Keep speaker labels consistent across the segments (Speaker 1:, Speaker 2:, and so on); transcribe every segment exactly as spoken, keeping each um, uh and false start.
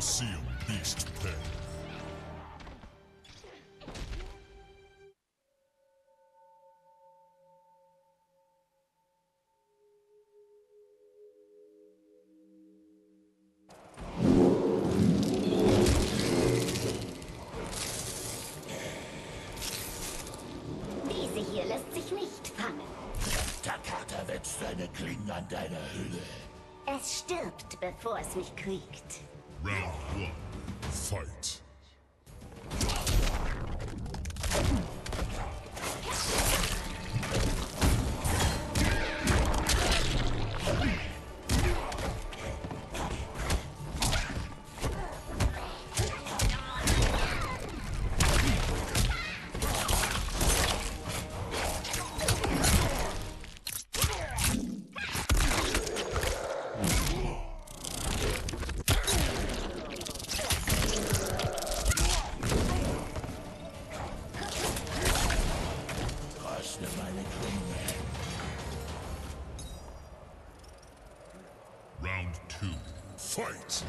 Speaker 1: Colosseum Beast Pen.
Speaker 2: Diese hier lässt sich nicht fangen.
Speaker 3: Takata wetzt seine Klingen an deiner Hülle.
Speaker 2: Es stirbt, bevor es mich kriegt.
Speaker 1: Round one. Fight. Round two. Fight!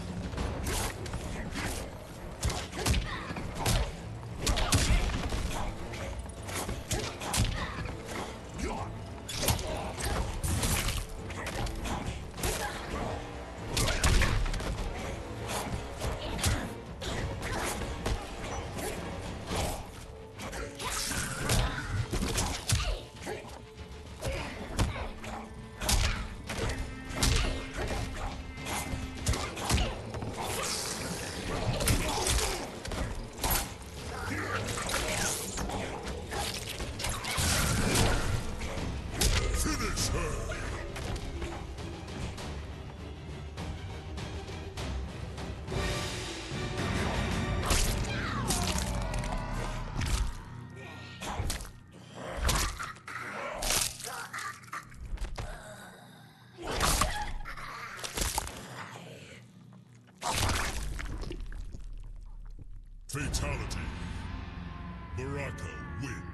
Speaker 1: Finish her! Fatality. Baraka wins.